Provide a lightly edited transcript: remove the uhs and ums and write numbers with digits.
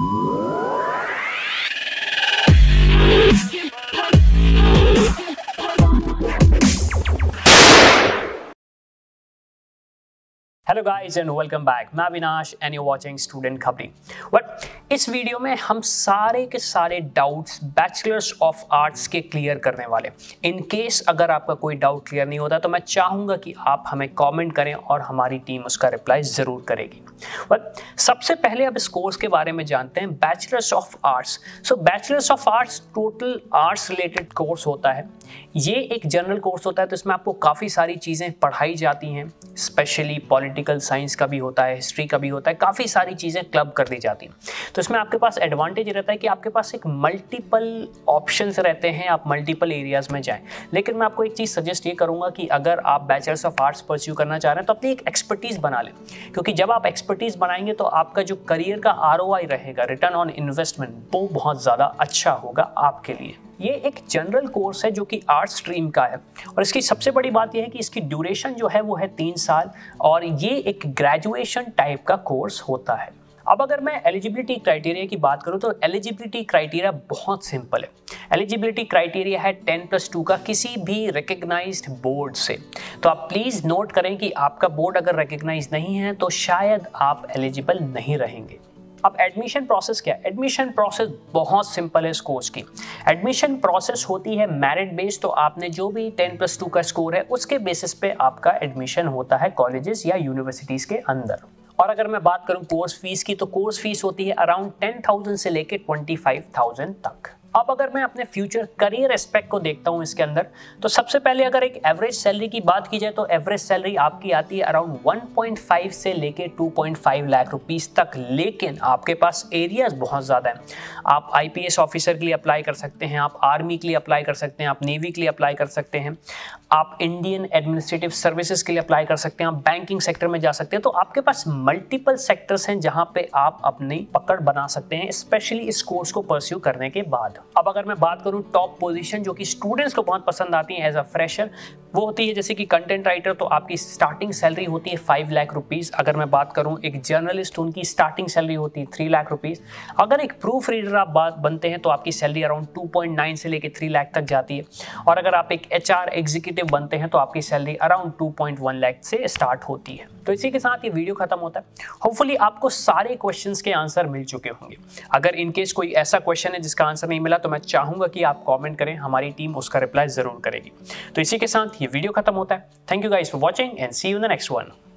Hello guys and welcome back. मैं Avinash and you watching student Khabri. But इस video में हम सारे के सारे डाउट्स बैचलर्स ऑफ आर्ट्स के क्लियर करने वाले। इन केस अगर आपका कोई डाउट क्लियर नहीं होता तो मैं चाहूँगा कि आप हमें कमेंट करें और हमारी टीम उसका रिप्लाई ज़रूर करेगी। बट सबसे पहले अब इस कोर्स के बारे में जानते हैं, bachelors of arts. So bachelors of arts total arts related course होता है। ये एक जनरल कोर्स होता है, तो इसमें आपको काफ़ी सारी चीज़ें पढ़ाई जाती हैं। स्पेशली पॉलिटिकल साइंस का भी होता है, हिस्ट्री का भी होता है, काफ़ी सारी चीज़ें क्लब कर दी जाती हैं। तो इसमें आपके पास एडवांटेज रहता है कि आपके पास एक मल्टीपल ऑप्शंस रहते हैं, आप मल्टीपल एरियाज़ में जाएं। लेकिन मैं आपको एक चीज़ सजेस्ट ये करूँगा कि अगर आप बैचलर्स ऑफ आर्ट्स परस्यू करना चाह रहे हैं तो अपनी एक एक्सपर्टीज़ बना लें, क्योंकि जब आप एक्सपर्टीज़ बनाएंगे तो आपका जो करियर का ROI रहेगा, रिटर्न ऑन इन्वेस्टमेंट, वो बहुत ज़्यादा अच्छा होगा आपके लिए। ये एक जनरल कोर्स है जो कि आर्ट्स स्ट्रीम का है, और इसकी सबसे बड़ी बात यह है कि इसकी ड्यूरेशन जो है वो है 3 साल, और ये एक ग्रेजुएशन टाइप का कोर्स होता है। अब अगर मैं एलिजिबिलिटी क्राइटेरिया की बात करूं तो एलिजिबिलिटी क्राइटेरिया बहुत सिंपल है। एलिजिबिलिटी क्राइटेरिया है 10+2 का किसी भी रिकग्नाइज्ड बोर्ड से। तो आप प्लीज़ नोट करें कि आपका बोर्ड अगर रिकग्नाइज नहीं है तो शायद आप एलिजिबल नहीं रहेंगे। अब एडमिशन प्रोसेस क्या है? एडमिशन प्रोसेस बहुत सिंपल है इस कोर्स की। एडमिशन प्रोसेस होती है मेरिट बेस्ड, तो आपने जो भी 10+2 का स्कोर है उसके बेसिस पे आपका एडमिशन होता है कॉलेजेस या यूनिवर्सिटीज़ के अंदर। और अगर मैं बात करूं कोर्स फीस की, तो कोर्स फीस होती है अराउंड 10,000 से लेके 25,000 तक। अब अगर मैं अपने फ्यूचर करियर एस्पेक्ट को देखता हूं इसके अंदर, तो सबसे पहले अगर एक एवरेज सैलरी की बात की जाए तो एवरेज सैलरी आपकी आती है अराउंड 1.5 से लेके 2.5 लाख रुपीस तक। लेकिन आपके पास एरियाज बहुत ज़्यादा हैं। आप IPS ऑफिसर के लिए अप्लाई कर सकते हैं, आप आर्मी के लिए अप्लाई कर सकते हैं, आप नेवी के लिए अप्लाई कर सकते हैं, आप इंडियन एडमिनिस्ट्रेटिव सर्विसेज के लिए अप्लाई कर सकते हैं, आप बैंकिंग सेक्टर में जा सकते हैं। तो आपके पास मल्टीपल सेक्टर्स हैं जहां पे आप अपनी पकड़ बना सकते हैं, स्पेशली इस कोर्स को परस्यू करने के बाद। अब अगर मैं बात करूं टॉप पोजीशन जो कि स्टूडेंट्स को बहुत पसंद आती है एज अ फ्रेशर, वो होती है जैसे कि कंटेंट राइटर, तो आपकी स्टार्टिंग सैलरी होती है 5 लाख रुपीज़। अगर मैं बात करूं एक जर्नलिस्ट, उनकी स्टार्टिंग सैलरी होती है 3 लाख रुपीज़। अगर एक प्रूफ रीडर आप बनते हैं तो आपकी सैलरी अराउंड 2.9 से लेकर 3 लाख तक जाती है। और अगर आप एक HR एग्जीक्यूटिव बनते हैं तो आपकी सैलरी अराउंड 2.1 लाख से स्टार्ट होती है। तो इसी के साथ ये वीडियो खत्म होता है। होपफुली आपको सारे क्वेश्चंस के आंसर मिल चुके होंगे। अगर इनकेस कोई ऐसा क्वेश्चन है जिसका आंसर नहीं मिला तो मैं चाहूंगा कि आप कमेंट करें, हमारी टीम उसका रिप्लाई जरूर करेगी। तो इसी के साथ ये वीडियो खत्म होता है। Thank you guys for watching and see you in the next one.